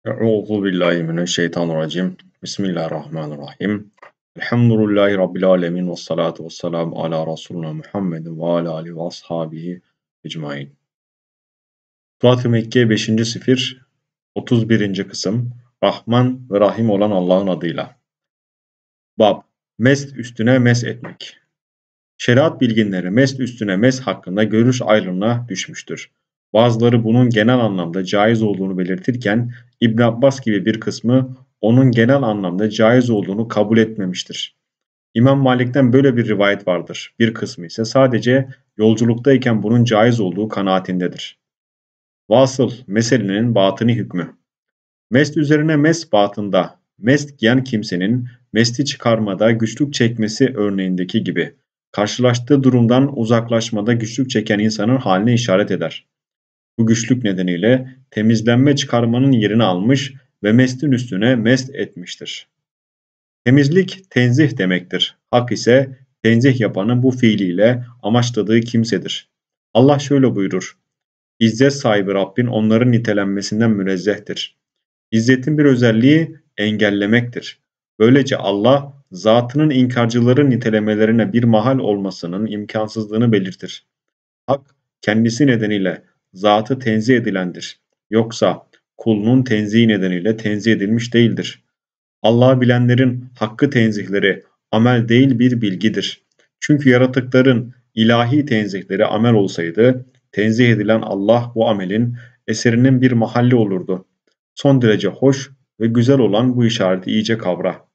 Euzu billahi mineşşeytanirracim. Bismillahirrahmanirrahim. Elhamdülillahi rabbil alamin ve salatu vesselamu ala Resulina Muhammedin ve ala alihi ve ashabihi ecmaîn. Surat-ı Mekke 5. Sifir 31. kısım. Rahman ve Rahim olan Allah'ın adıyla. Bab. Mest üstüne mes etmek. Şeriat bilginleri mest üstüne mes hakkında görüş ayrılığına düşmüştür. Bazıları bunun genel anlamda caiz olduğunu belirtirken İbn Abbas gibi bir kısmı onun genel anlamda caiz olduğunu kabul etmemiştir. İmam Malik'ten böyle bir rivayet vardır. Bir kısmı ise sadece yolculuktayken bunun caiz olduğu kanaatindedir. Vasıl meselenin batını hükmü. Mest üzerine mest batında mest giyen kimsenin mesti çıkarmada güçlük çekmesi örneğindeki gibi karşılaştığı durumdan uzaklaşmada güçlük çeken insanın haline işaret eder. Bu güçlük nedeniyle temizlenme çıkarmanın yerini almış ve mestin üstüne mest etmiştir. Temizlik tenzih demektir. Hak ise tenzih yapanın bu fiiliyle amaçladığı kimsedir. Allah şöyle buyurur: İzzet sahibi Rabbin onların nitelenmesinden münezzehtir. İzzetin bir özelliği engellemektir. Böylece Allah, zatının inkarcıların nitelemelerine bir mahal olmasının imkansızlığını belirtir. Hak, kendisi nedeniyle zatı tenzih edilendir. Yoksa kulunun tenzihi nedeniyle tenzih edilmiş değildir. Allah'ı bilenlerin hakkı tenzihleri amel değil bir bilgidir. Çünkü yaratıkların ilahi tenzihleri amel olsaydı, tenzih edilen Allah bu amelin eserinin bir mahalli olurdu. Son derece hoş ve güzel olan bu işareti iyice kavra.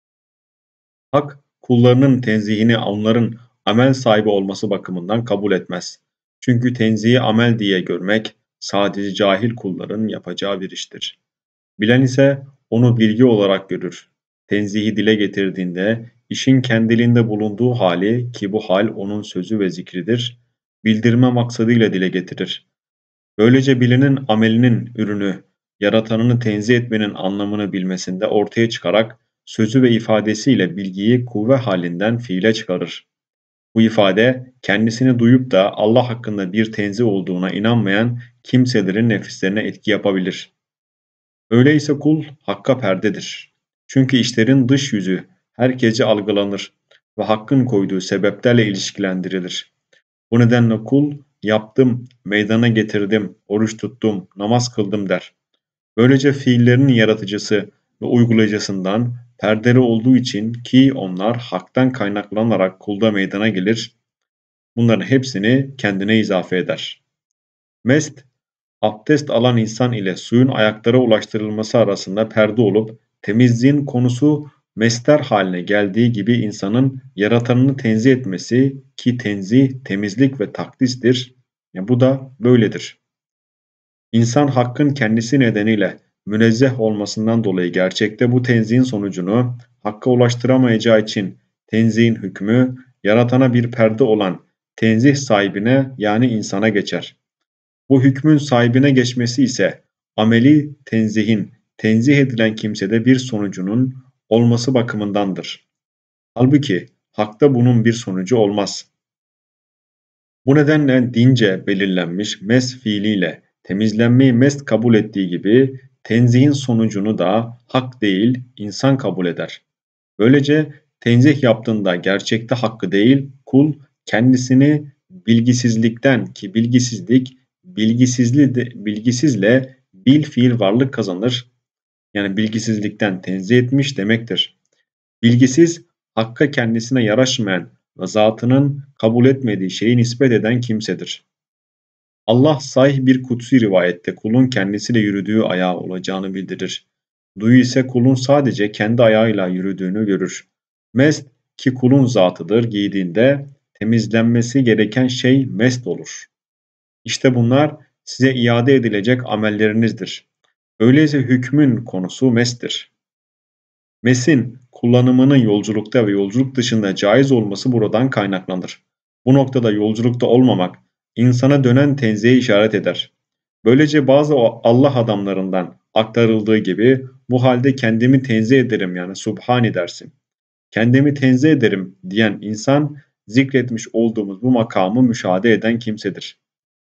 Hak, kullarının tenzihini onların amel sahibi olması bakımından kabul etmez. Çünkü tenzihi amel diye görmek, sadece cahil kulların yapacağı bir iştir. Bilen ise onu bilgi olarak görür. Tenzihi dile getirdiğinde, işin kendiliğinde bulunduğu hali ki bu hal onun sözü ve zikridir, bildirme maksadıyla dile getirir. Böylece bilenin amelinin ürünü, yaratanını tenzih etmenin anlamını bilmesinde ortaya çıkarak sözü ve ifadesiyle bilgiyi kuvve halinden fiile çıkarır. Bu ifade kendisini duyup da Allah hakkında bir tenzih olduğuna inanmayan kimselerin nefislerine etki yapabilir. Öyleyse kul hakka perdedir. Çünkü işlerin dış yüzü herkesce algılanır ve hakkın koyduğu sebeplerle ilişkilendirilir. Bu nedenle kul yaptım, meydana getirdim, oruç tuttum, namaz kıldım der. Böylece fiillerinin yaratıcısı ve uygulayıcısından perdeli olduğu için ki onlar haktan kaynaklanarak kulda meydana gelir, bunların hepsini kendine izafe eder. Mest, abdest alan insan ile suyun ayaklara ulaştırılması arasında perde olup temizliğin konusu mester haline geldiği gibi insanın yaratanını tenzih etmesi ki tenzih, temizlik ve takdistir. Bu da böyledir. İnsan hakkın kendisi nedeniyle münezzeh olmasından dolayı gerçekte bu tenzihin sonucunu hakka ulaştıramayacağı için tenzihin hükmü yaratana bir perde olan tenzih sahibine yani insana geçer. Bu hükmün sahibine geçmesi ise ameli tenzihin tenzih edilen kimsede bir sonucunun olması bakımındandır. Halbuki hakta bunun bir sonucu olmaz. Bu nedenle dince belirlenmiş mes fiiliyle temizlenmeyi mest kabul ettiği gibi tenzihin sonucunu da hak değil insan kabul eder. Böylece tenzih yaptığında gerçekte hakkı değil kul kendisini bilgisizlikten ki bilgisizlik bilgisizle bil fiil varlık kazanır. Yani bilgisizlikten tenzih etmiş demektir. Bilgisiz, hakka kendisine yaraşmayan ve zatının kabul etmediği şeyi nispet eden kimsedir. Allah sahih bir kutsi rivayette kulun kendisiyle yürüdüğü ayağı olacağını bildirir. Duyu ise kulun sadece kendi ayağıyla yürüdüğünü görür. Mest ki kulun zatıdır giydiğinde temizlenmesi gereken şey mest olur. İşte bunlar size iade edilecek amellerinizdir. Öyleyse hükmün konusu mestir. Mesin kullanımının yolculukta ve yolculuk dışında caiz olması buradan kaynaklanır. Bu noktada yolculukta olmamak insana dönen tenzihe işaret eder. Böylece bazı Allah adamlarından aktarıldığı gibi bu halde kendimi tenzih ederim yani Subhani dersin. Kendimi tenzih ederim diyen insan zikretmiş olduğumuz bu makamı müşahede eden kimsedir.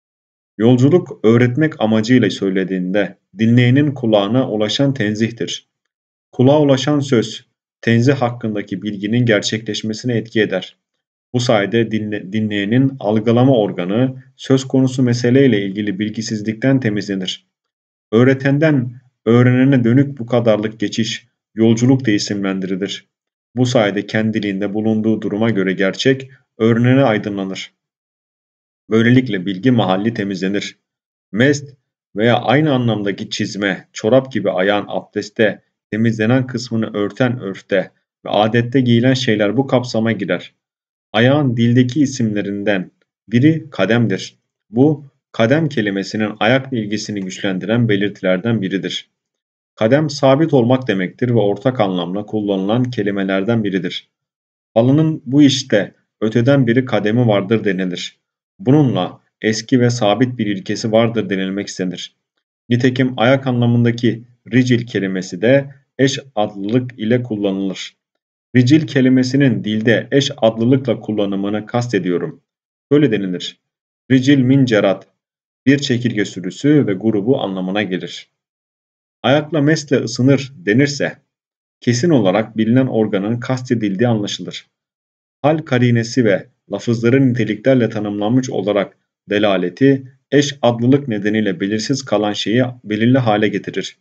Yolculuk öğretmek amacıyla söylediğinde dinleyenin kulağına ulaşan tenzihtir. Kulağa ulaşan söz, tenzih hakkındaki bilginin gerçekleşmesine etki eder. Bu sayede dinleyenin algılama organı söz konusu meseleyle ilgili bilgisizlikten temizlenir. Öğretenden öğrenene dönük bu kadarlık geçiş, yolculuk da isimlendirilir. Bu sayede kendiliğinde bulunduğu duruma göre gerçek, öğrenene aydınlanır. Böylelikle bilgi mahalli temizlenir. Mest veya aynı anlamdaki çizme, çorap gibi ayağın abdestte temizlenen kısmını örten örfte ve adette giyilen şeyler bu kapsama girer. Ayağın dildeki isimlerinden biri kademdir. Bu, kadem kelimesinin ayakla ilgisini güçlendiren belirtilerden biridir. Kadem sabit olmak demektir ve ortak anlamda kullanılan kelimelerden biridir. Halının bu işte öteden beri kademi vardır denilir. Bununla eski ve sabit bir ilkesi vardır denilmek istenir. Nitekim ayak anlamındaki ricil kelimesi de eş adlılık ile kullanılır. Ricil kelimesinin dilde eş adlılıkla kullanımını kastediyorum. Böyle denilir. Ricil min cerat, bir çekirge sürüsü ve grubu anlamına gelir. Ayakla mesle ısınır denirse, kesin olarak bilinen organın kastedildiği anlaşılır. Hal karinesi ve lafızların niteliklerle tanımlanmış olarak delaleti, eş adlılık nedeniyle belirsiz kalan şeyi belirli hale getirir.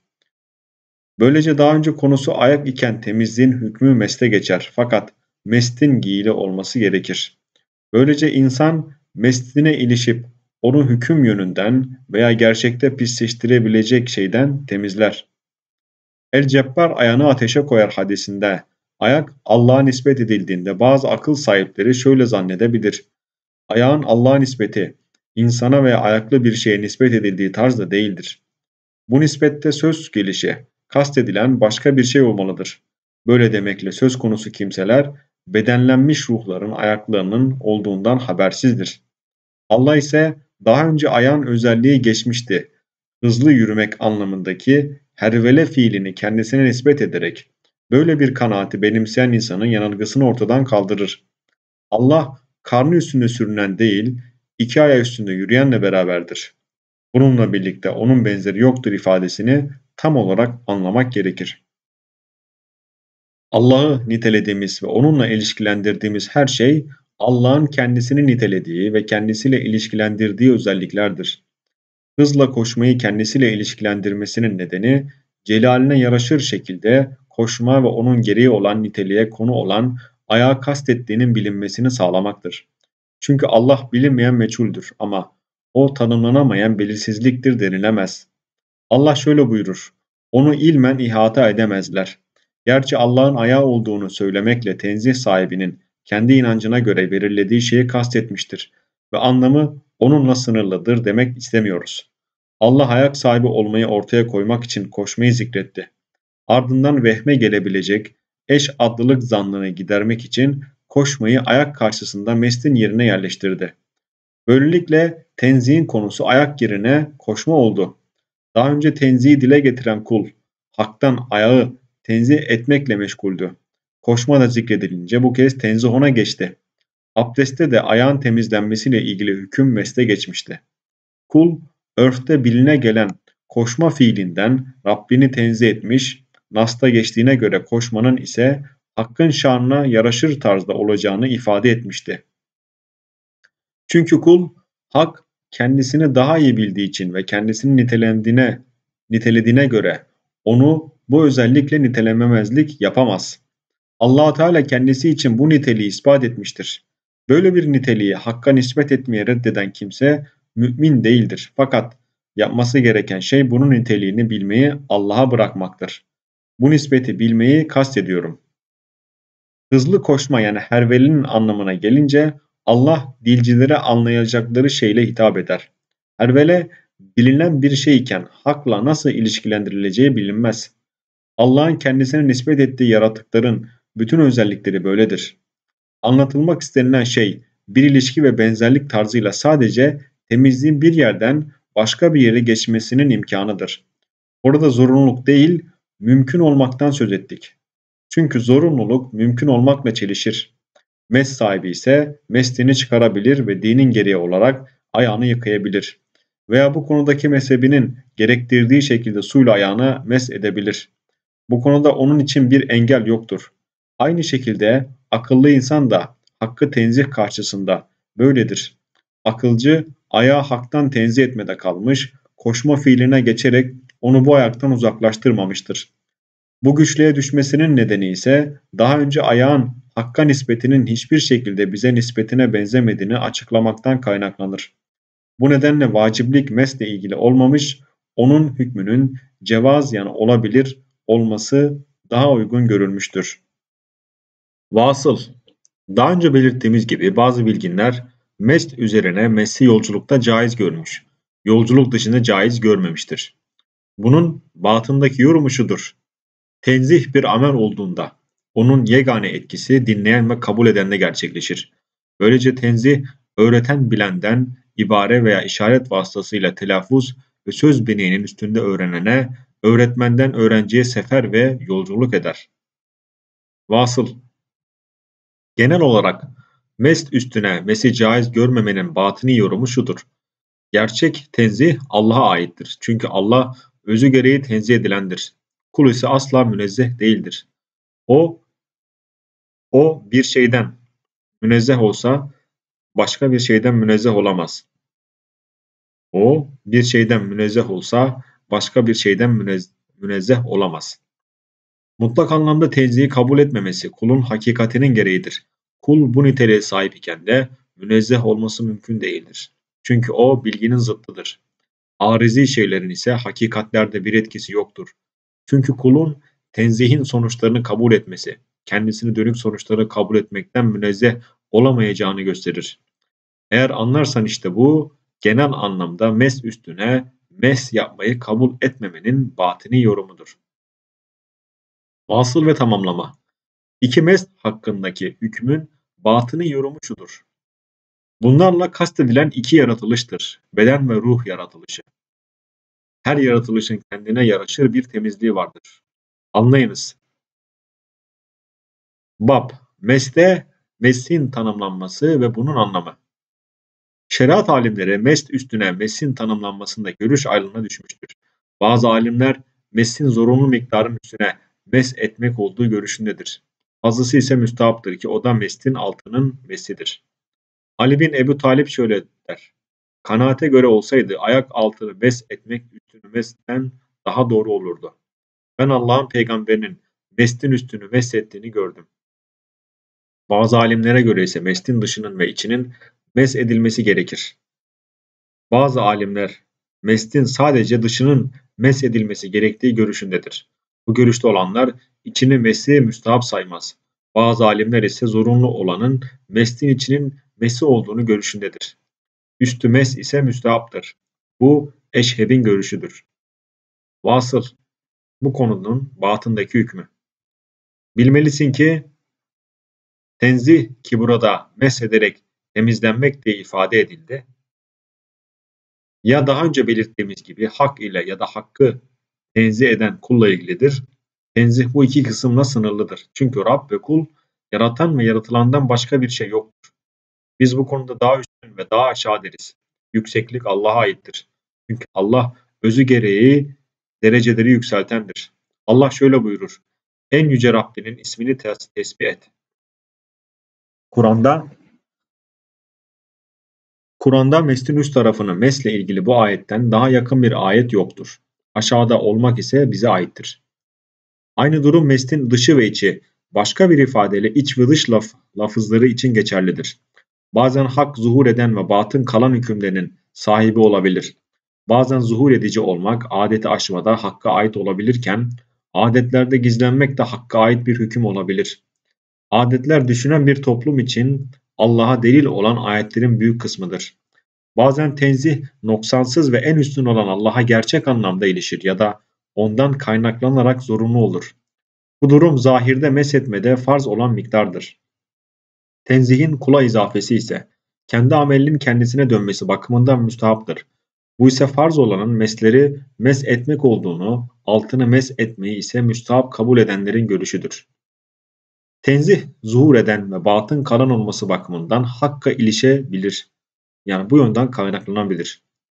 Böylece daha önce konusu ayak iken temizliğin hükmü mesle geçer fakat mestin giyili olması gerekir. Böylece insan mesline ilişip onu hüküm yönünden veya gerçekte pisleştirebilecek şeyden temizler. El-Cebbar ayağını ateşe koyar hadisinde ayak Allah'a nispet edildiğinde bazı akıl sahipleri şöyle zannedebilir. Ayağın Allah'a nispeti insana veya ayaklı bir şeye nispet edildiği tarzda değildir. Bu nispette söz gelişi kastedilen başka bir şey olmalıdır. Böyle demekle söz konusu kimseler bedenlenmiş ruhların ayaklarının olduğundan habersizdir. Allah ise daha önce ayağın özelliği geçmişti. Hızlı yürümek anlamındaki hervele fiilini kendisine nispet ederek böyle bir kanaati benimseyen insanın yanılgısını ortadan kaldırır. Allah karnı üstünde sürünen değil, iki ayağı üstünde yürüyenle beraberdir. Bununla birlikte onun benzeri yoktur ifadesini tam olarak anlamak gerekir. Allah'ı nitelediğimiz ve onunla ilişkilendirdiğimiz her şey Allah'ın kendisini nitelediği ve kendisiyle ilişkilendirdiği özelliklerdir. Hızla koşmayı kendisiyle ilişkilendirmesinin nedeni celaline yaraşır şekilde koşma ve onun gereği olan niteliğe konu olan ayağı kastettiğinin bilinmesini sağlamaktır. Çünkü Allah bilinmeyen meçhuldür ama o tanımlanamayan belirsizliktir denilemez. Allah şöyle buyurur: onu ilmen ihata edemezler. Gerçi Allah'ın ayağı olduğunu söylemekle tenzih sahibinin kendi inancına göre belirlediği şeyi kastetmiştir ve anlamı onunla sınırlıdır demek istemiyoruz. Allah ayak sahibi olmayı ortaya koymak için koşmayı zikretti. Ardından vehme gelebilecek eş adlılık zannını gidermek için koşmayı ayak karşısında meslin yerine yerleştirdi. Böylelikle tenzihin konusu ayak yerine koşma oldu. Daha önce tenzihi dile getiren kul, haktan ayağı tenzih etmekle meşguldü. Koşma da zikredilince bu kez tenzih ona geçti. Abdestte de ayağın temizlenmesiyle ilgili hüküm mesle geçmişti. Kul, örfte biline gelen koşma fiilinden Rabbini tenzih etmiş, Nas'ta geçtiğine göre koşmanın ise hakkın şanına yaraşır tarzda olacağını ifade etmişti. Çünkü kul, hak kendisini daha iyi bildiği için ve kendisini nitelediğine göre onu bu özellikle nitelememezlik yapamaz. Allah Teala kendisi için bu niteliği ispat etmiştir. Böyle bir niteliği hakka nispet etmeye reddeden kimse mümin değildir. Fakat yapması gereken şey bunun niteliğini bilmeyi Allah'a bırakmaktır. Bu nispeti bilmeyi kastediyorum. Hızlı koşma yani hervelinin anlamına gelince Allah dilcilere anlayacakları şeyle hitap eder. Hervele bilinen bir şey iken hakla nasıl ilişkilendirileceği bilinmez. Allah'ın kendisine nispet ettiği yaratıkların bütün özellikleri böyledir. Anlatılmak istenilen şey bir ilişki ve benzerlik tarzıyla sadece temizliğin bir yerden başka bir yere geçmesinin imkanıdır. Orada zorunluluk değil, mümkün olmaktan söz ettik. Çünkü zorunluluk mümkün olmakla çelişir. Mes sahibi ise mesleğini çıkarabilir ve dinin gereği olarak ayağını yıkayabilir. veya bu konudaki mezhebinin gerektirdiği şekilde suyla ayağına mesh edebilir. Bu konuda onun için bir engel yoktur. Aynı şekilde akıllı insan da hakkı tenzih karşısında böyledir. Akılcı ayağı haktan tenzih etmede kalmış, koşma fiiline geçerek onu bu ayaktan uzaklaştırmamıştır. Bu güçlüğe düşmesinin nedeni ise daha önce ayağın hakka nispetinin hiçbir şekilde bize nispetine benzemediğini açıklamaktan kaynaklanır. Bu nedenle vaciplik mesle ilgili olmamış, onun hükmünün cevaz yani olabilir olması daha uygun görülmüştür. Vasıl, daha önce belirttiğimiz gibi bazı bilginler mest üzerine messi yolculukta caiz görmüş, yolculuk dışında caiz görmemiştir. Bunun batındaki yorumu şudur: tenzih bir amel olduğunda onun yegane etkisi dinleyen ve kabul edende gerçekleşir. Böylece tenzih öğreten bilenden ibare veya işaret vasıtasıyla telaffuz ve söz bineğinin üstünde öğrenene, öğretmenden öğrenciye sefer ve yolculuk eder. Vasıl, genel olarak mest üstüne mesi caiz görmemenin batini yorumu şudur: gerçek tenzih Allah'a aittir. Çünkü Allah özü gereği tenzih edilendir. Kul ise asla münezzeh değildir. O bir şeyden münezzeh olsa başka bir şeyden münezzeh olamaz. O bir şeyden münezzeh olsa başka bir şeyden münezzeh olamaz. Mutlak anlamda tenzihi kabul etmemesi kulun hakikatinin gereğidir. Kul bu niteliğe sahip iken de münezzeh olması mümkün değildir. Çünkü o bilginin zıttıdır. Arizi şeylerin ise hakikatlerde bir etkisi yoktur. Çünkü kulun tenzihin sonuçlarını kabul etmesi, kendisine dönük sonuçları kabul etmekten münezzeh olamayacağını gösterir. Eğer anlarsan işte bu, genel anlamda mes üstüne mes yapmayı kabul etmemenin batini yorumudur. Vasıl ve tamamlama. İki mes hakkındaki hükmün batını yorumu şudur: bunlarla kastedilen iki yaratılıştır. Beden ve ruh yaratılışı. Her yaratılışın kendine yaraşır bir temizliği vardır. Anlayınız. Bab, mes'te mes'in tanımlanması ve bunun anlamı. Şeriat alimleri mest üstüne mesin tanımlanmasında görüş ayrılığına düşmüştür. Bazı alimler mesin zorunlu miktarın üstüne mes etmek olduğu görüşündedir. Fazlası ise müstahaptır ki o da mestin altının mesidir. Ali bin Ebu Talip şöyle der: kanaate göre olsaydı ayak altını mes etmek üstünü mesten daha doğru olurdu. Ben Allah'ın peygamberinin mestin üstünü mes ettiğini gördüm. Bazı alimlere göre ise mestin dışının ve içinin mes edilmesi gerekir. Bazı alimler mestin sadece dışının mesh edilmesi gerektiği görüşündedir. Bu görüşte olanlar içini mesi müstahap saymaz. Bazı alimler ise zorunlu olanın mestin içinin mesi olduğunu görüşündedir. Üstü mes ise müstahaptır. Bu Eşheb'in görüşüdür. Vasıl, bu konunun batındaki hükmü. Bilmelisin ki tenzih ki burada mesh ederek temizlenmek diye ifade edildi. Ya daha önce belirttiğimiz gibi hak ile ya da hakkı tenzih eden kulla ilgilidir. Tenzih bu iki kısımla sınırlıdır. Çünkü Rab ve kul, yaratan ve yaratılandan başka bir şey yoktur. Biz bu konuda daha üstün ve daha aşağı deriz. Yükseklik Allah'a aittir. Çünkü Allah özü gereği dereceleri yükseltendir. Allah şöyle buyurur: en yüce Rabbinin ismini tesbih et. Kur'an'da mestin üst tarafını mesle ilgili bu ayetten daha yakın bir ayet yoktur. Aşağıda olmak ise bize aittir. Aynı durum mestin dışı ve içi, başka bir ifadeyle iç ve dış lafızları için geçerlidir. Bazen hak zuhur eden ve batın kalan hükümlerinin sahibi olabilir. Bazen zuhur edici olmak adeti aşmada hakka ait olabilirken, adetlerde gizlenmek de hakka ait bir hüküm olabilir. Adetler düşünen bir toplum için Allah'a delil olan ayetlerin büyük kısmıdır. Bazen tenzih noksansız ve en üstün olan Allah'a gerçek anlamda ilişir ya da ondan kaynaklanarak zorunlu olur. Bu durum zahirde meshetmede farz olan miktardır. Tenzihin kula izafesi ise kendi amelinin kendisine dönmesi bakımından müstahaptır. Bu ise farz olanın mesleri mes etmek olduğunu, altını mes etmeyi ise müstahap kabul edenlerin görüşüdür. Tenzih zuhur eden ve batın kalan olması bakımından hakka ilişebilir. Yani bu yönden kaynaklanabilir.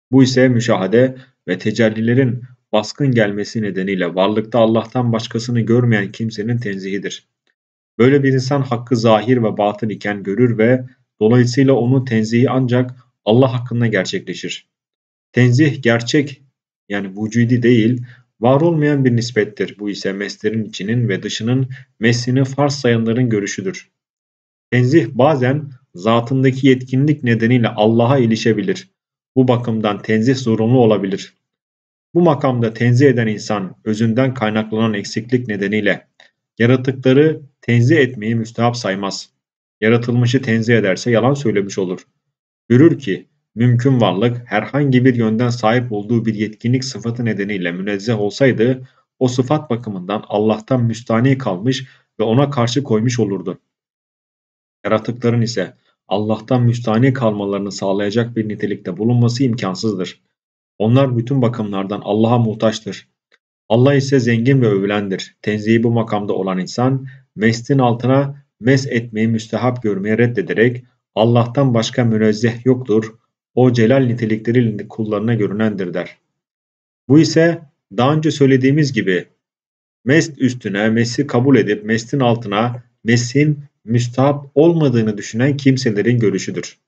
Bu ise müşahede ve tecellilerin baskın gelmesi nedeniyle varlıkta Allah'tan başkasını görmeyen kimsenin tenzihidir. Böyle bir insan hakkı zahir ve batın iken görür ve dolayısıyla onun tenzihi ancak Allah hakkında gerçekleşir. Tenzih gerçek, yani vücudi değil, var olmayan bir nispettir. Bu ise meslerin içinin ve dışının meslini farz sayanların görüşüdür. Tenzih bazen zatındaki yetkinlik nedeniyle Allah'a ilişebilir. Bu bakımdan tenzih zorunlu olabilir. Bu makamda tenzih eden insan özünden kaynaklanan eksiklik nedeniyle yaratıkları tenzih etmeyi müstehap saymaz. Yaratılmışı tenzih ederse yalan söylemiş olur. Görür ki mümkün varlık herhangi bir yönden sahip olduğu bir yetkinlik sıfatı nedeniyle münezzeh olsaydı o sıfat bakımından Allah'tan müstani kalmış ve ona karşı koymuş olurdu. Yaratıkların ise Allah'tan müstani kalmalarını sağlayacak bir nitelikte bulunması imkansızdır. Onlar bütün bakımlardan Allah'a muhtaçtır. Allah ise zengin ve övülendir. Tenzihi bu makamda olan insan, mestin altına mes etmeyi müstehap görmeye reddederek Allah'tan başka münezzeh yoktur, o celal nitelikleriyle kullarına görünendir der. Bu ise daha önce söylediğimiz gibi mest üstüne mesi kabul edip mestin altına mesin müstahap olmadığını düşünen kimselerin görüşüdür.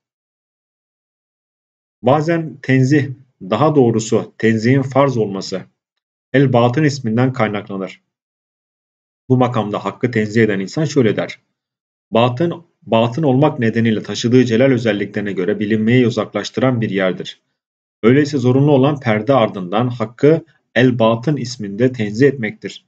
Bazen tenzih, daha doğrusu tenzihin farz olması, el-batın isminden kaynaklanır. Bu makamda hakkı tenzih eden insan şöyle der: batın olmak nedeniyle taşıdığı celal özelliklerine göre bilinmeye uzaklaştıran bir yerdir. Öyleyse zorunlu olan perde ardından hakkı el-batın isminde tenzih etmektir.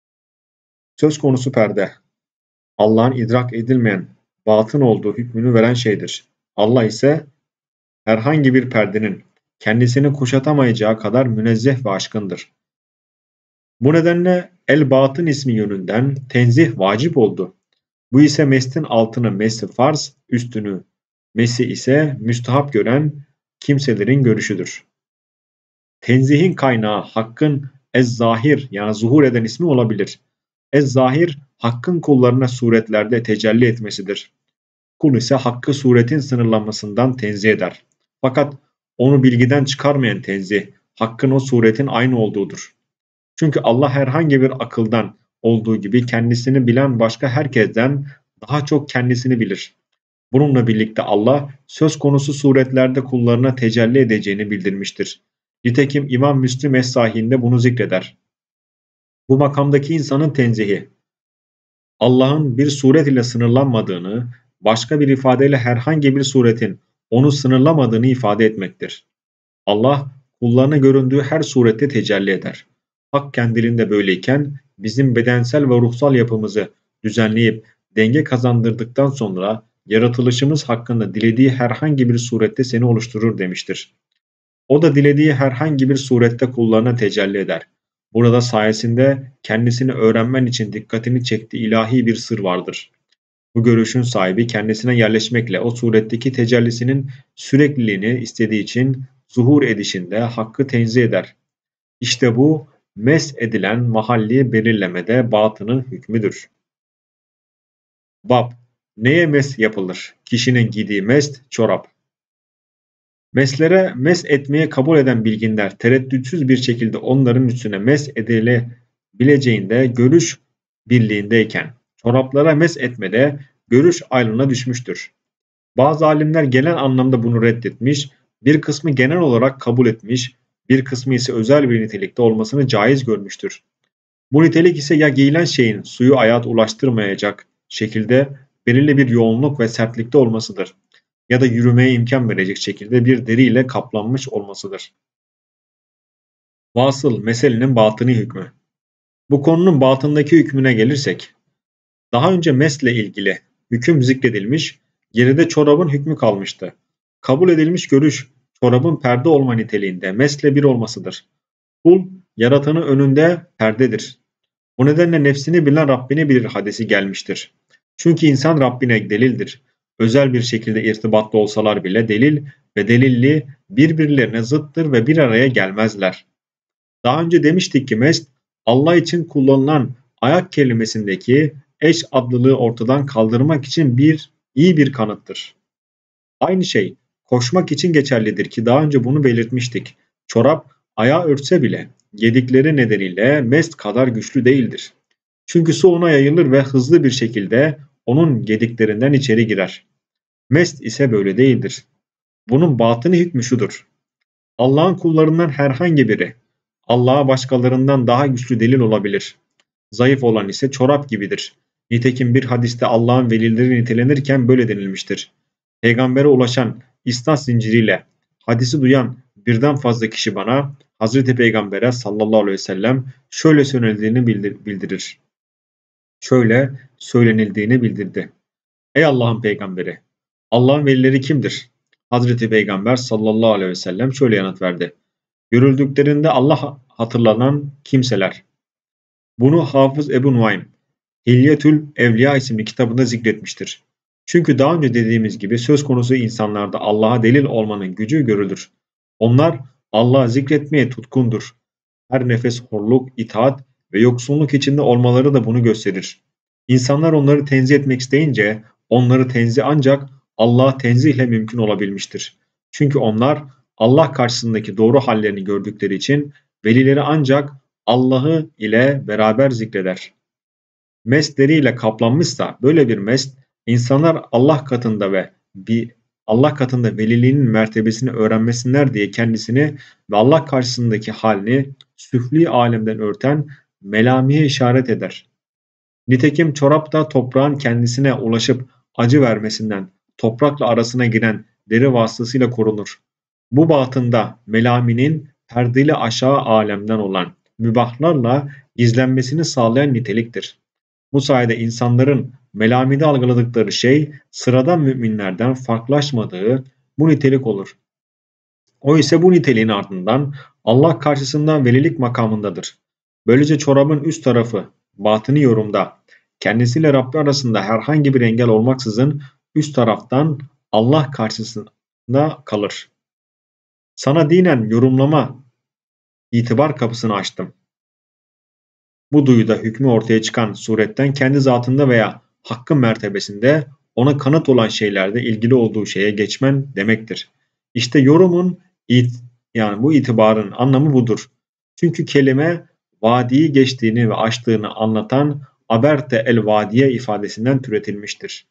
Söz konusu perde, Allah'ın idrak edilmeyen, batın olduğu hükmünü veren şeydir. Allah ise herhangi bir perdenin kendisini kuşatamayacağı kadar münezzeh ve aşkındır. Bu nedenle el-batın ismi yönünden tenzih vacip oldu. Bu ise mestin altını mesli farz, üstünü mesi ise müstahap gören kimselerin görüşüdür. Tenzihin kaynağı hakkın ez-zahir, yani zuhur eden ismi olabilir. Ez-zahir, hakkın kullarına suretlerde tecelli etmesidir. Kul ise hakkı suretin sınırlanmasından tenzih eder. Fakat onu bilgiden çıkarmayan tenzih, hakkın o suretin aynı olduğudur. Çünkü Allah herhangi bir akıldan olduğu gibi kendisini bilen başka herkesten daha çok kendisini bilir. Bununla birlikte Allah söz konusu suretlerde kullarına tecelli edeceğini bildirmiştir. Nitekim İmam Müslim Es-Sahih'inde bunu zikreder. Bu makamdaki insanın tenzihi, Allah'ın bir suret ile sınırlanmadığını, başka bir ifadeyle herhangi bir suretin onu sınırlamadığını ifade etmektir. Allah kullarına göründüğü her surette tecelli eder. Hak kendiliğinde böyleyken bizim bedensel ve ruhsal yapımızı düzenleyip denge kazandırdıktan sonra yaratılışımız hakkında dilediği herhangi bir surette seni oluşturur demiştir. O da dilediği herhangi bir surette kullarına tecelli eder. Burada sayesinde kendisini öğrenmen için dikkatini çektiği ilahi bir sır vardır. Bu görüşün sahibi kendisine yerleşmekle o suretteki tecellisinin sürekliliğini istediği için zuhur edişinde hakkı tenzih eder. İşte bu mes edilen mahalli belirlemede batının hükmüdür. Bab, neye mes yapılır? Kişinin giydiği mest, çorap. Meslere mes etmeye kabul eden bilginler tereddütsüz bir şekilde onların üstüne mes edilebileceğinde görüş birliğindeyken, çoraplara mes etmede görüş ayrılığına düşmüştür. Bazı alimler genel anlamda bunu reddetmiş, bir kısmı genel olarak kabul etmiş, bir kısmı ise özel bir nitelikte olmasını caiz görmüştür. Bu nitelik ise ya giyilen şeyin suyu ayağa ulaştırmayacak şekilde belirli bir yoğunluk ve sertlikte olmasıdır ya da yürümeye imkan verecek şekilde bir deri ile kaplanmış olmasıdır. Vasıl meselenin batını hükmü. Bu konunun batındaki hükmüne gelirsek, daha önce mesle ilgili hüküm zikredilmiş, geride çorabın hükmü kalmıştı. Kabul edilmiş görüş, çorabın perde olma niteliğinde mesle bir olmasıdır. Kul, yaratanı önünde perdedir. Bu nedenle nefsini bilen Rabbini bilir hadisi gelmiştir. Çünkü insan Rabbine delildir. Özel bir şekilde irtibatlı olsalar bile delil ve delilli birbirlerine zıttır ve bir araya gelmezler. Daha önce demiştik ki mest, Allah için kullanılan ayak kelimesindeki eş adlılığı ortadan kaldırmak için iyi bir kanıttır. Aynı şey koşmak için geçerlidir ki daha önce bunu belirtmiştik. Çorap ayağı örtse bile yedikleri nedeniyle mest kadar güçlü değildir. Çünkü su ona yayılır ve hızlı bir şekilde onun yediklerinden içeri girer. Mest ise böyle değildir. Bunun batını hükmü şudur: Allah'ın kullarından herhangi biri Allah'a başkalarından daha güçlü delil olabilir. Zayıf olan ise çorap gibidir. Nitekim bir hadiste Allah'ın velileri nitelenirken böyle denilmiştir: Peygambere ulaşan isnad zinciriyle hadisi duyan birden fazla kişi bana Hazreti Peygamber'e sallallahu aleyhi ve sellem şöyle söylenildiğini bildirir. Şöyle söylenildiğini bildirdi. Ey Allah'ın peygamberi! Allah'ın velileri kimdir? Hazreti Peygamber sallallahu aleyhi ve sellem şöyle yanıt verdi: Görüldüklerinde Allah hatırlanan kimseler. Bunu Hafız Ebu Nuaym, Hilyetül Evliya isimli kitabında zikretmiştir. Çünkü daha önce dediğimiz gibi söz konusu insanlarda Allah'a delil olmanın gücü görülür. Onlar Allah'ı zikretmeye tutkundur. Her nefes horluk, itaat ve yoksunluk içinde olmaları da bunu gösterir. İnsanlar onları tenzih etmek isteyince onları tenzih ancak Allah'a tenzihle mümkün olabilmiştir. Çünkü onlar Allah karşısındaki doğru hallerini gördükleri için velileri ancak Allah'ı ile beraber zikreder. Mestleriyle kaplanmışsa böyle bir mest, insanlar Allah katında veliliğinin mertebesini öğrenmesinler diye kendisini ve Allah karşısındaki halini süfli alemden örten melamiye işaret eder. Nitekim çorap da toprağın kendisine ulaşıp acı vermesinden toprakla arasına giren deri vasıtasıyla korunur. Bu batında melaminin perdeli aşağı alemden olan mübahlarla gizlenmesini sağlayan niteliktir. Bu sayede insanların melamide algıladıkları şey sıradan müminlerden farklılaşmadığı bu nitelik olur. O ise bu niteliğin ardından Allah karşısında velilik makamındadır. Böylece çorabın üst tarafı batını yorumda kendisiyle Rabbi arasında herhangi bir engel olmaksızın üst taraftan Allah karşısında kalır. Sana dinen yorumlama itibar kapısını açtım. Bu duyuda hükmü ortaya çıkan suretten kendi zatında veya hakkın mertebesinde ona kanıt olan şeylerde ilgili olduğu şeye geçmen demektir. İşte yorumun yani bu itibarın anlamı budur. Çünkü kelime vadiyi geçtiğini ve aştığını anlatan aberte el vadiye ifadesinden türetilmiştir.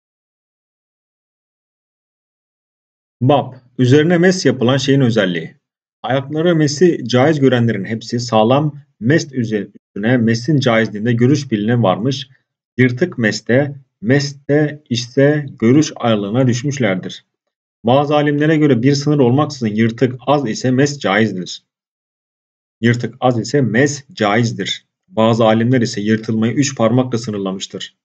Bab, üzerine mes yapılan şeyin özelliği. Ayakları mesi caiz görenlerin hepsi sağlam mest üstüne mesin caizliğinde görüş birliğine varmış, yırtık meste ise görüş ayrılığına düşmüşlerdir. Bazı alimlere göre bir sınır olmaksızın yırtık az ise mes caizdir. Yırtık az ise mes caizdir. Bazı alimler ise yırtılmayı 3 parmakla sınırlamıştır.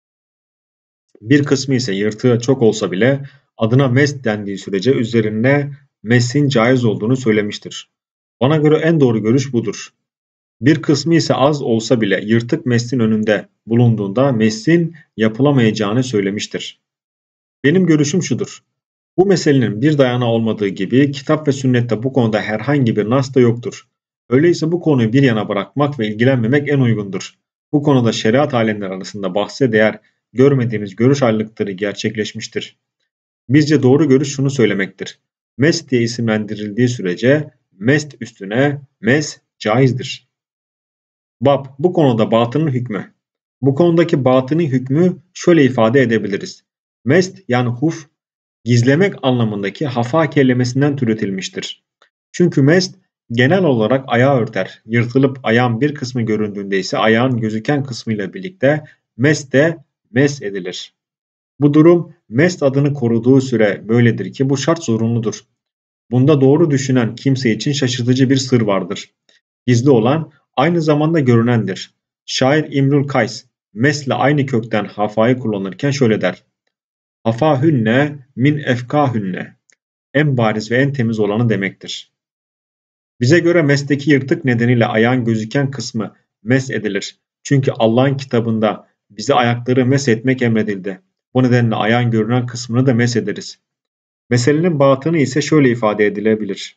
Bir kısmı ise yırtığı çok olsa bile adına mes dendiği sürece üzerine mesin caiz olduğunu söylemiştir. Bana göre en doğru görüş budur. Bir kısmı ise az olsa bile yırtık mesin önünde bulunduğunda mesin yapılamayacağını söylemiştir. Benim görüşüm şudur: Bu meselenin bir dayanağı olmadığı gibi kitap ve sünnette bu konuda herhangi bir nas da yoktur. Öyleyse bu konuyu bir yana bırakmak ve ilgilenmemek en uygundur. Bu konuda şeriat alemleri arasında bahse değer görmediğimiz görüş ayrılıkları gerçekleşmiştir. Bizce doğru görüş şunu söylemektir: Mest diye isimlendirildiği sürece mest üstüne mes caizdir. Bab, bu konuda batının hükmü. Bu konudaki batının hükmü şöyle ifade edebiliriz: Mest yani huf, gizlemek anlamındaki hafa kelimesinden türetilmiştir. Çünkü mest genel olarak ayağı örter. Yırtılıp ayağın bir kısmı göründüğünde ise ayağın gözüken kısmıyla birlikte mest de mes edilir. Bu durum mest adını koruduğu süre böyledir ki bu şart zorunludur. Bunda doğru düşünen kimse için şaşırtıcı bir sır vardır. Gizli olan aynı zamanda görünendir. Şair İmrül Kays mesle aynı kökten hafayı kullanırken şöyle der: Hafahünne min efkahünne, en bariz ve en temiz olanı demektir. Bize göre mesteki yırtık nedeniyle ayağın gözüken kısmı mes edilir. Çünkü Allah'ın kitabında bize ayakları mes etmek emredildi. Bu nedenle ayağın görünen kısmını da mes ederiz. Meselenin batını ise şöyle ifade edilebilir: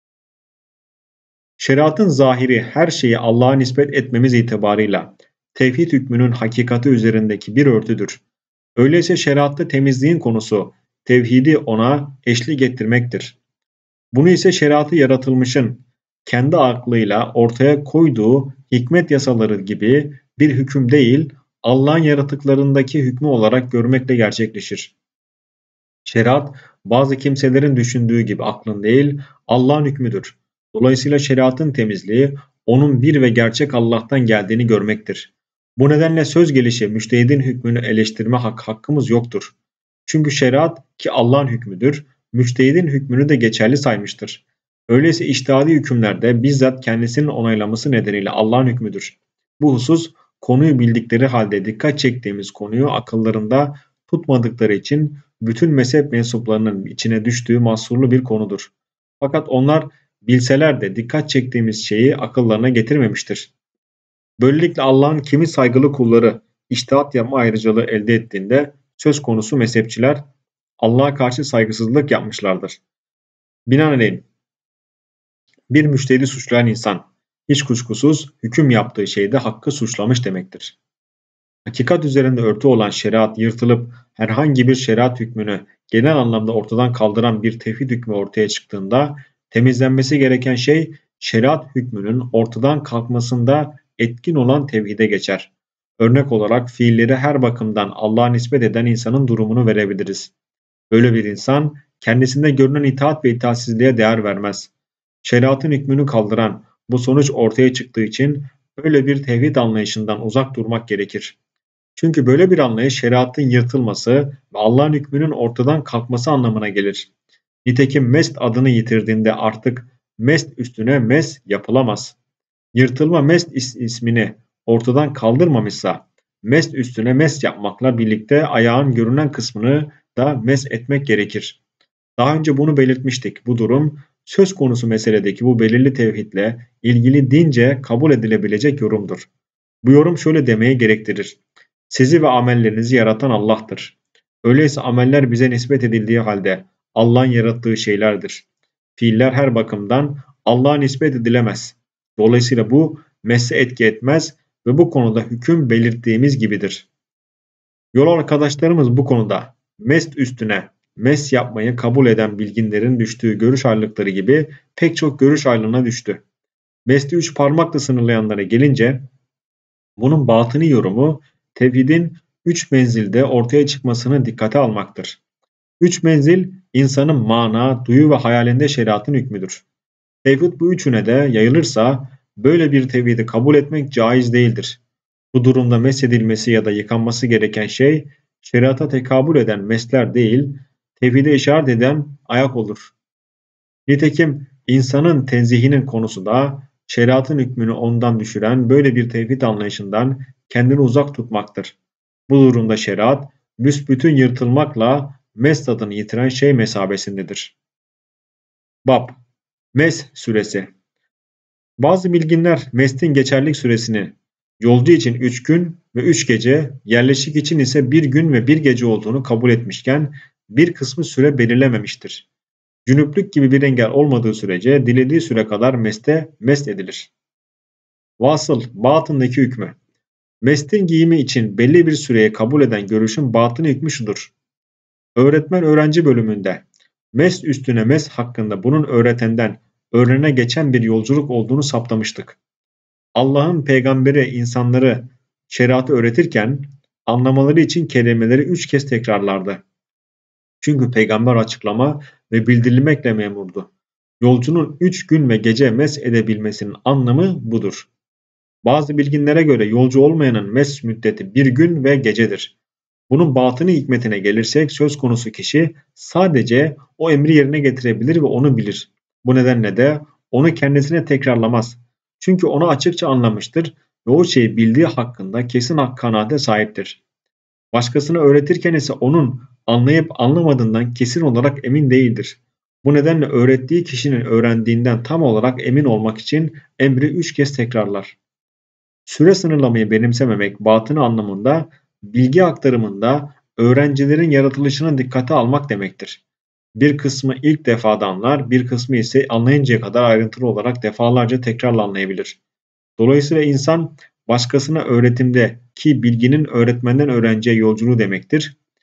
Şeriatın zahiri her şeyi Allah'a nispet etmemiz itibarıyla tevhid hükmünün hakikati üzerindeki bir örtüdür. Öyleyse şeriatta temizliğin konusu tevhidi ona eşlik ettirmektir. Bunu ise şeriatı yaratılmışın kendi aklıyla ortaya koyduğu hikmet yasaları gibi bir hüküm değil, Allah'ın yaratıklarındaki hükmü olarak görmekle gerçekleşir. Şeriat, bazı kimselerin düşündüğü gibi aklın değil, Allah'ın hükmüdür. Dolayısıyla şeriatın temizliği, onun bir ve gerçek Allah'tan geldiğini görmektir. Bu nedenle söz gelişi müştehidin hükmünü eleştirme hakkımız yoktur. Çünkü şeriat ki Allah'ın hükmüdür, müştehidin hükmünü de geçerli saymıştır. Öyleyse içtihadi hükümlerde bizzat kendisinin onaylaması nedeniyle Allah'ın hükmüdür. Bu husus, konuyu bildikleri halde dikkat çektiğimiz konuyu akıllarında tutmadıkları için bütün mezhep mensuplarının içine düştüğü mahsurlu bir konudur. Fakat onlar bilseler de dikkat çektiğimiz şeyi akıllarına getirmemiştir. Böylelikle Allah'ın kimi saygılı kulları içtihat yapma ayrıcalığı elde ettiğinde söz konusu mezhepçiler Allah'a karşı saygısızlık yapmışlardır. Binaenaleyh bir müştehidi suçlayan insan hiç kuşkusuz hüküm yaptığı şeyde hakkı suçlamış demektir. Hakikat üzerinde örtü olan şeriat yırtılıp herhangi bir şeriat hükmünü genel anlamda ortadan kaldıran bir tevhid hükmü ortaya çıktığında temizlenmesi gereken şey şeriat hükmünün ortadan kalkmasında etkin olan tevhide geçer. Örnek olarak fiilleri her bakımdan Allah'a nispet eden insanın durumunu verebiliriz. Böyle bir insan kendisinde görünen itaat ve itaatsizliğe değer vermez. Şeriatın hükmünü kaldıran bu sonuç ortaya çıktığı için öyle bir tevhid anlayışından uzak durmak gerekir. Çünkü böyle bir anlayış şeriatın yırtılması ve Allah'ın hükmünün ortadan kalkması anlamına gelir. Nitekim mest adını yitirdiğinde artık mest üstüne mes yapılamaz. Yırtılma mest ismini ortadan kaldırmamışsa mest üstüne mes yapmakla birlikte ayağın görünen kısmını da mes etmek gerekir. Daha önce bunu belirtmiştik. Bu durum söz konusu meseledeki bu belirli tevhidle ilgili dince kabul edilebilecek yorumdur. Bu yorum şöyle demeye gerektirir. Sizi ve amellerinizi yaratan Allah'tır. Öyleyse ameller bize nispet edildiği halde Allah'ın yarattığı şeylerdir. Fiiller her bakımdan Allah'a nispet edilemez. Dolayısıyla bu mesle etki etmez ve bu konuda hüküm belirttiğimiz gibidir. Yol arkadaşlarımız bu konuda mest üstüne mes yapmayı kabul eden bilginlerin düştüğü görüş ayrılıkları gibi pek çok görüş ayrılığına düştü. Mesti üç parmakla sınırlayanlara gelince bunun batını yorumu tevhidin üç menzilde ortaya çıkmasını dikkate almaktır. Üç menzil insanın mana, duyu ve hayalinde şeriatın hükmüdür. Tevhid bu üçüne de yayılırsa böyle bir tevhidi kabul etmek caiz değildir. Bu durumda mesedilmesi ya da yıkanması gereken şey şeriata tekabül eden mesler değil, tevhide işaret eden ayak olur. Nitekim insanın tenzihinin konusu da şeriatın hükmünü ondan düşüren böyle bir tevhid anlayışından kendini uzak tutmaktır. Bu durumda şeriat büsbütün yırtılmakla mes tadını yitiren şey mesabesindedir. Bab Mes süresi. Bazı bilginler mestin geçerlik süresini yolcu için 3 gün ve 3 gece, yerleşik için ise 1 gün ve 1 gece olduğunu kabul etmişken bir kısmı süre belirlememiştir. Cünüplük gibi bir engel olmadığı sürece dilediği süre kadar mest edilir. Vasıl, batındaki hükmü. Mestin giyimi için belli bir süreye kabul eden görüşün batını hükmü şudur. Öğretmen öğrenci bölümünde mest üstüne mest hakkında bunun öğretenden öğrene geçen bir yolculuk olduğunu saptamıştık. Allah'ın peygamberi insanları şeriatı öğretirken anlamaları için kelimeleri 3 kez tekrarlardı. Çünkü peygamber açıklama ve bildirilmekle memurdu. Yolcunun 3 gün ve gece mes edebilmesinin anlamı budur. Bazı bilginlere göre yolcu olmayanın mes müddeti 1 gün ve gecedir. Bunun batını hikmetine gelirsek söz konusu kişi sadece o emri yerine getirebilir ve onu bilir. Bu nedenle de onu kendisine tekrarlamaz. Çünkü onu açıkça anlamıştır ve o şeyi bildiği hakkında kesin kanaate sahiptir. Başkasına öğretirken ise onun anlayıp anlamadığından kesin olarak emin değildir. Bu nedenle öğrettiği kişinin öğrendiğinden tam olarak emin olmak için emri 3 kez tekrarlar. Süre sınırlamayı benimsememek batını anlamında bilgi aktarımında öğrencilerin yaratılışını dikkate almak demektir. Bir kısmı ilk defada anlar, bir kısmı ise anlayıncaya kadar ayrıntılı olarak defalarca tekrarla anlayabilir. Dolayısıyla insan başkasına öğretimde ki bilginin öğretmenden öğrenciye yolculuğu demektir.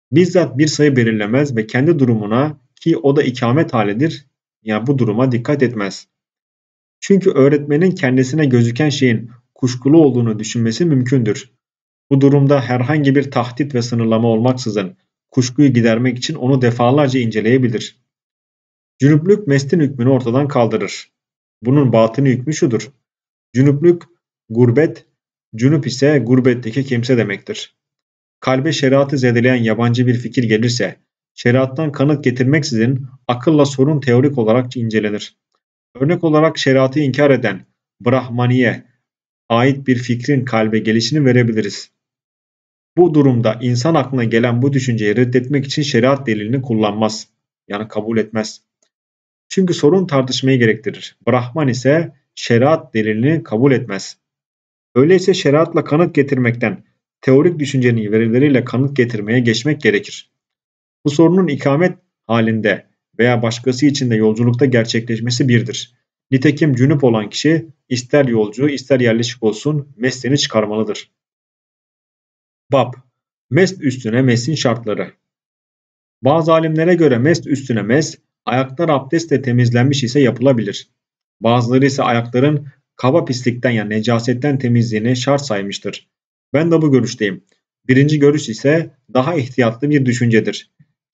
Bizzat bir sayı belirlemez ve kendi durumuna, ki o da ikamet halidir, yani bu duruma dikkat etmez. Çünkü öğretmenin kendisine gözüken şeyin kuşkulu olduğunu düşünmesi mümkündür. Bu durumda herhangi bir tahdit ve sınırlama olmaksızın kuşkuyu gidermek için onu defalarca inceleyebilir. Cünüplük mestin hükmünü ortadan kaldırır. Bunun batını hükmü şudur: cünüplük gurbet, cünüp ise gurbetteki kimse demektir. Kalbe şeriatı zedeleyen yabancı bir fikir gelirse, şeriattan kanıt getirmeksizin akılla sorun teorik olarak incelenir. Örnek olarak şeriatı inkar eden Brahmaniye ait bir fikrin kalbe gelişini verebiliriz. Bu durumda insan aklına gelen bu düşünceyi reddetmek için şeriat delilini kullanmaz. Yani kabul etmez. Çünkü sorun tartışmayı gerektirir. Brahman ise şeriat delilini kabul etmez. Öyleyse şeriatla kanıt getirmekten teorik düşüncenin verileriyle kanıt getirmeye geçmek gerekir. Bu sorunun ikamet halinde veya başkası için de yolculukta gerçekleşmesi birdir. Nitekim cünüp olan kişi ister yolcu ister yerleşik olsun mesleğini çıkarmalıdır. Bab Mest üstüne mesin şartları. Bazı alimlere göre mest üstüne mes, ayaklar abdestle temizlenmiş ise yapılabilir. Bazıları ise ayakların kaba pislikten yani necasetten temizliğini şart saymıştır. Ben de bu görüşteyim. Birinci görüş ise daha ihtiyatlı bir düşüncedir.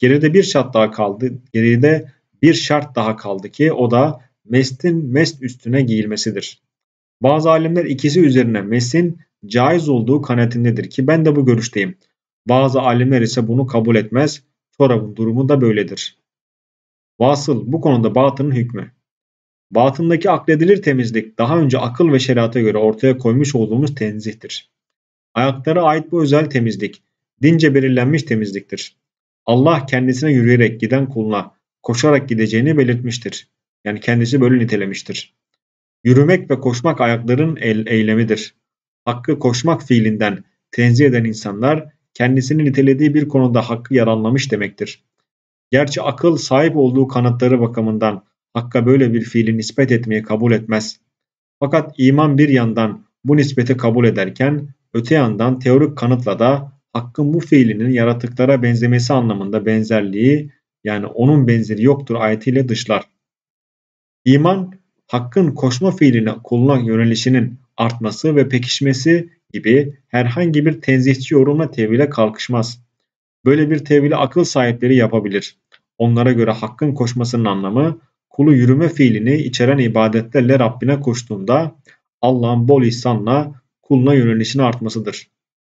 Geride bir şart daha kaldı ki o da mestin mest üstüne giyilmesidir. Bazı alimler ikisi üzerine mesin caiz olduğu kanaatindedir ki ben de bu görüşteyim. Bazı alimler ise bunu kabul etmez. Çorabın durumu da böyledir. Vasıl bu konuda batının hükmü. Batındaki akledilir temizlik daha önce akıl ve şeriata göre ortaya koymuş olduğumuz tenzihtir. Ayaklara ait bu özel temizlik dince belirlenmiş temizliktir. Allah kendisine yürüyerek giden kuluna koşarak gideceğini belirtmiştir. Yani kendisi böyle nitelemiştir. Yürümek ve koşmak ayakların eylemidir. Hakkı koşmak fiilinden tenzih eden insanlar kendisini nitelediği bir konuda hakkı yalanlamış demektir. Gerçi akıl sahip olduğu kanıtları bakımından Hakk'a böyle bir fiili nispet etmeyi kabul etmez. Fakat iman bir yandan bu nispeti kabul ederken öte yandan teorik kanıtla da Hakk'ın bu fiilinin yaratıklara benzemesi anlamında benzerliği yani onun benzeri yoktur ayetiyle dışlar. İman, Hakk'ın koşma fiiline kuluna yönelişinin artması ve pekişmesi gibi herhangi bir tenzihçi yorumla tevhile kalkışmaz. Böyle bir tevhili akıl sahipleri yapabilir. Onlara göre Hakk'ın koşmasının anlamı, kulu yürüme fiilini içeren ibadetlerle Rabbine koştuğunda Allah'ın bol ihsanla kuluna yönelişinin artmasıdır.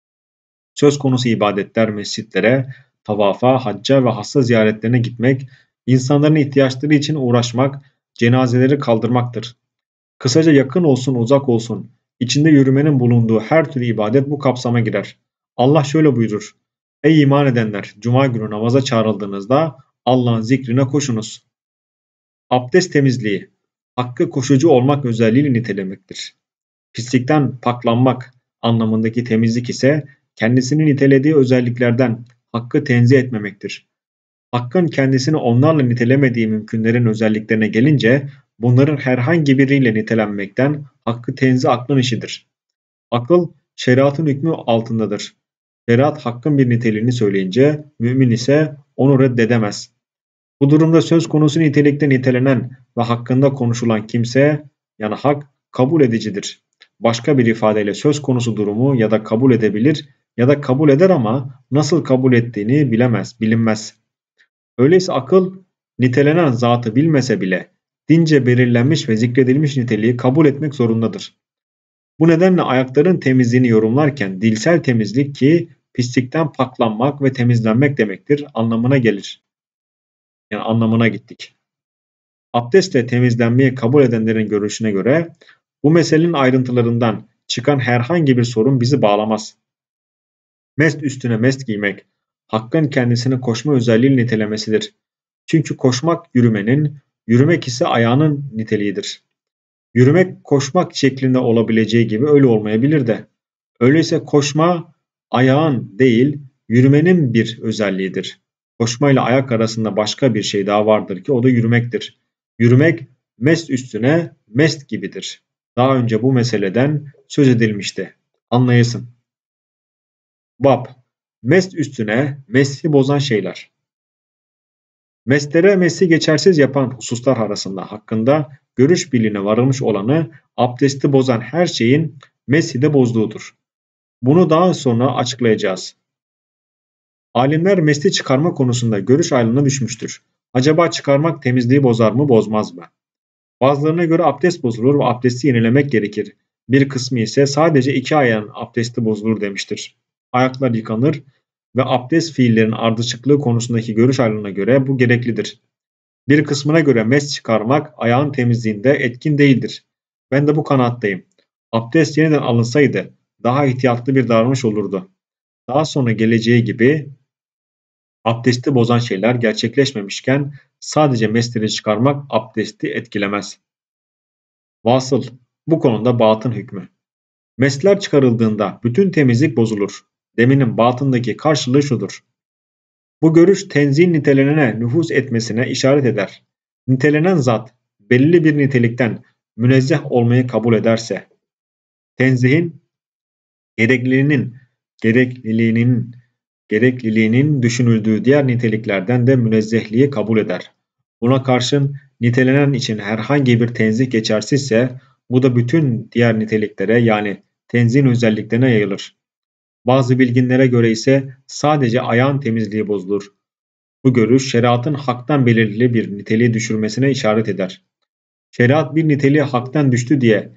Söz konusu ibadetler mescitlere, tavafa, hacca ve hasta ziyaretlerine gitmek, insanların ihtiyaçları için uğraşmak, cenazeleri kaldırmaktır. Kısaca yakın olsun uzak olsun, içinde yürümenin bulunduğu her türlü ibadet bu kapsama girer. Allah şöyle buyurur: Ey iman edenler! Cuma günü namaza çağrıldığınızda Allah'ın zikrine koşunuz. Abdest temizliği, hakkı koşucu olmak özelliğiyle nitelemektir. Pislikten paklanmak anlamındaki temizlik ise kendisini nitelediği özelliklerden hakkı tenzih etmemektir. Hakkın kendisini onlarla nitelemediği mümkünlerin özelliklerine gelince bunların herhangi biriyle nitelenmekten hakkı tenzih aklın işidir. Akıl şeriatın hükmü altındadır. Şeriat hakkın bir niteliğini söyleyince mümin ise onu reddedemez. Bu durumda söz konusu nitelikte nitelenen ve hakkında konuşulan kimse yani hak kabul edicidir. Başka bir ifadeyle söz konusu durumu ya da kabul edebilir ya da kabul eder ama nasıl kabul ettiğini bilinmez. Öyleyse akıl nitelenen zatı bilmese bile dince belirlenmiş ve zikredilmiş niteliği kabul etmek zorundadır. Bu nedenle ayakların temizliğini yorumlarken dilsel temizlik ki pislikten paklanmak ve temizlenmek demektir anlamına gelir. Yani anlamına gittik. Abdestle temizlenmeyi kabul edenlerin görüşüne göre bu meselenin ayrıntılarından çıkan herhangi bir sorun bizi bağlamaz. Mest üstüne mest giymek, hakkın kendisini koşma özelliği nitelemesidir. Çünkü koşmak yürümenin, yürümek ise ayağının niteliğidir. Yürümek koşmak şeklinde olabileceği gibi öyle olmayabilir de. Öyleyse koşma ayağın değil, yürümenin bir özelliğidir. Koşma ile ayak arasında başka bir şey daha vardır ki o da yürümektir. Yürümek mest üstüne mest gibidir. Daha önce bu meseleden söz edilmişti. Anlayasın. Bab Mest üstüne mesli bozan şeyler. Mestlere mesli geçersiz yapan hususlar arasında hakkında görüş birliğine varılmış olanı abdesti bozan her şeyin mesli de bozduğudur. Bunu daha sonra açıklayacağız. Alimler mesli çıkarma konusunda görüş ayrılığına düşmüştür. Acaba çıkarmak temizliği bozar mı, bozmaz mı? Bazılarına göre abdest bozulur ve abdesti yenilemek gerekir. Bir kısmı ise sadece iki ayağın abdesti bozulur demiştir. Ayaklar yıkanır ve abdest fiillerinin ardışıklığı konusundaki görüş ayrılığına göre bu gereklidir. Bir kısmına göre mes çıkarmak ayağın temizliğinde etkin değildir. Ben de bu kanaatteyim. Abdest yeniden alınsaydı daha ihtiyatlı bir davranış olurdu. Daha sonra geleceği gibi abdesti bozan şeyler gerçekleşmemişken sadece mesleri çıkarmak abdesti etkilemez. Vasıl, bu konuda batın hükmü. Mesler çıkarıldığında bütün temizlik bozulur. Deminin batındaki karşılığı şudur. Bu görüş tenzih nitelenene nüfuz etmesine işaret eder. Nitelenen zat belli bir nitelikten münezzeh olmayı kabul ederse, tenzihin gerekliliğinin gerekliliğinin gerekliliğinin düşünüldüğü diğer niteliklerden de münezzehliği kabul eder. Buna karşın nitelenen için herhangi bir tenzih geçersizse bu da bütün diğer niteliklere yani tenzihin özelliklerine yayılır. Bazı bilginlere göre ise sadece ayağın temizliği bozulur. Bu görüş şeriatın haktan belirli bir niteliği düşürmesine işaret eder. Şeriat bir niteliği haktan düştü diye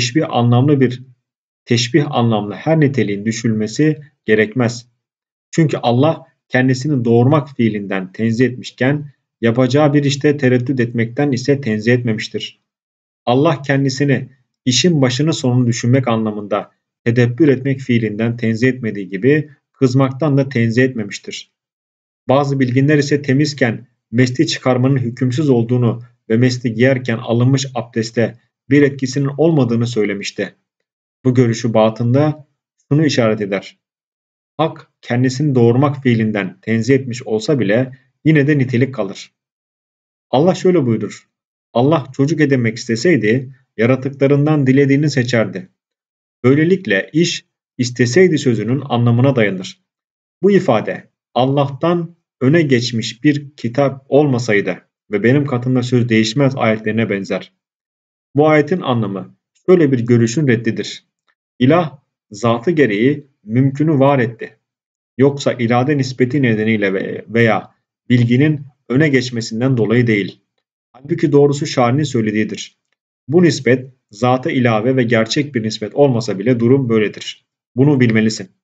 teşbih anlamlı her niteliğin düşülmesi gerekmez. Çünkü Allah kendisini doğurmak fiilinden tenzih etmişken yapacağı bir işte tereddüt etmekten ise tenzih etmemiştir. Allah kendisini işin başını sonunu düşünmek anlamında tedebbür etmek fiilinden tenzih etmediği gibi kızmaktan da tenzih etmemiştir. Bazı bilginler ise temizken mesli çıkarmanın hükümsüz olduğunu ve mesli giyerken alınmış abdeste bir etkisinin olmadığını söylemişti. Bu görüşü batında şunu işaret eder. Hak kendisini doğurmak fiilinden tenzih etmiş olsa bile yine de nitelik kalır. Allah şöyle buyurur. Allah çocuk edinmek isteseydi yaratıklarından dilediğini seçerdi. Böylelikle iş isteseydi sözünün anlamına dayanır. Bu ifade Allah'tan öne geçmiş bir kitap olmasaydı ve benim katımda söz değişmez ayetlerine benzer. Bu ayetin anlamı şöyle bir görüşün reddidir. İlah zatı gereği mümkünü var etti. Yoksa irade nispeti nedeniyle veya bilginin öne geçmesinden dolayı değil. Halbuki doğrusu şairinin söylediğidir. Bu nispet zata ilave ve gerçek bir nispet olmasa bile durum böyledir. Bunu bilmelisin.